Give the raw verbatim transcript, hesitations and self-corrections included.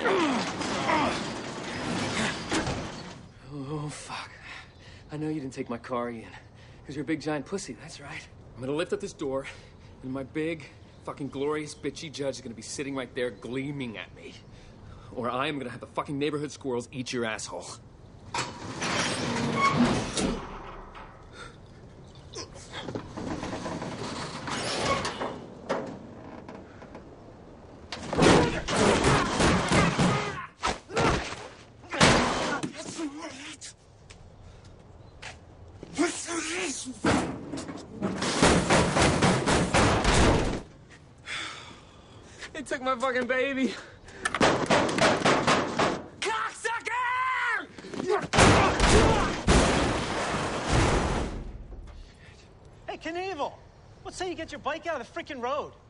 Oh, fuck. I know you didn't take my car, Ian. Because you're a big giant pussy, that's right. I'm gonna lift up this door, and my big, fucking glorious, bitchy judge is gonna be sitting right there gleaming at me. Or I am gonna have the fucking neighborhood squirrels eat your asshole. They took my fucking baby. Cocksucker! Hey, Knievel, let's say you get your bike out of the frickin' road.